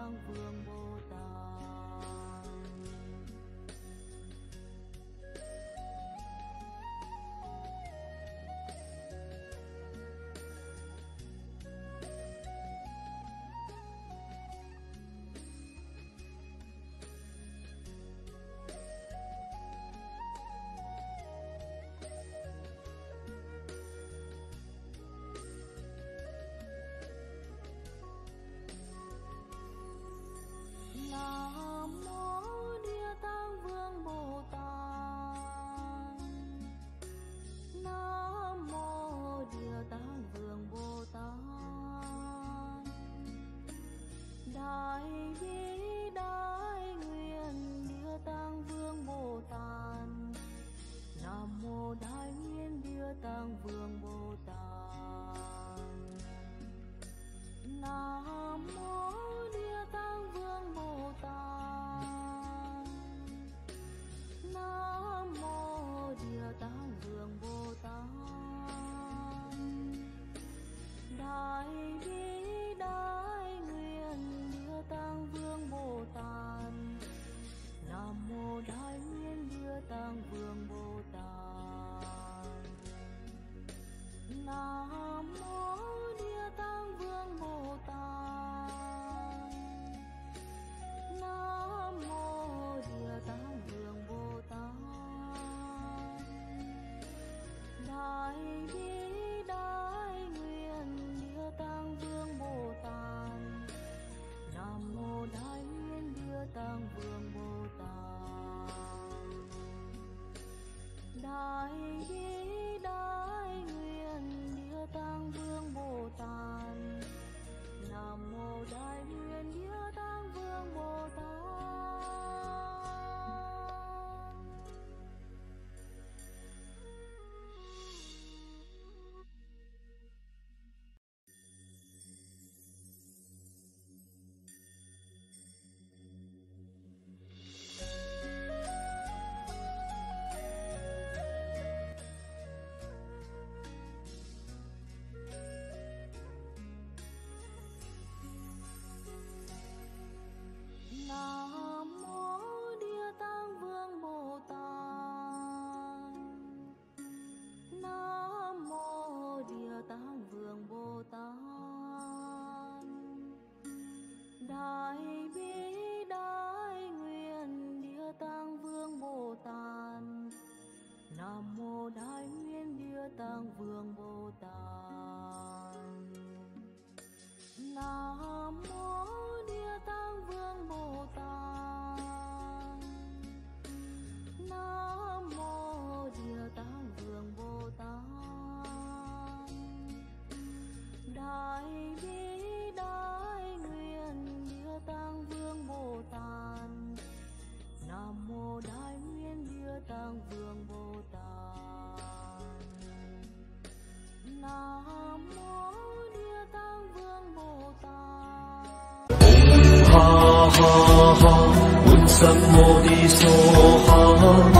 Tạng Vương Bồ Tát. Nam mô Địa Tạng Vương Bồ Tát. Nam mô Địa Tạng Vương Bồ Tát. Đại bi đại nguyện Địa Tạng Vương Bồ Tát. Nam mô Đại nguyện Địa Tạng Vương Bồ Tát. Nam mô Địa Tạng Vương Bồ Tát. Nam mô Địa Tạng Vương Bồ Tát. Đại bi đại nguyện Địa Tạng Vương Bồ Tát. Nam mô Đại nguyện Địa Tạng Vương Bồ Tát. Nam mô Địa Tạng Vương Bồ Tát. Nam mô Địa Tạng Vương Bồ Tát. Đại bi đại nguyện Địa Tạng Vương Bồ Tát. Nam mô Đại nguyện Địa Tạng Vương Bồ Tát. Đại bi đại nguyện Địa Tạng Vương Bồ Tát. Nam mô Đại nguyện Địa Tạng Vương Bồ Tát. Nam mô Địa Tạng Vương Bồ Tát. Nam mô Địa Tạng Vương Bồ Tát. Đại bi đại nguyện Địa Tạng Vương Bồ Tát. Nam mô Đại nguyện Địa Tạng Vương Bồ Tát. Nam mô Địa Tạng Vương Bồ Tát. Nam mô Địa Tạng Vương Bồ Tát. Đại bi đại nguyện Địa Tạng Vương Bồ Tát. Nam mô Đại nguyện Địa Tạng Vương Bồ Tát. Nam mô Địa Tạng Vương Bồ Tát. Ha ha ha, Bụt Sam Mô Đi So Ha.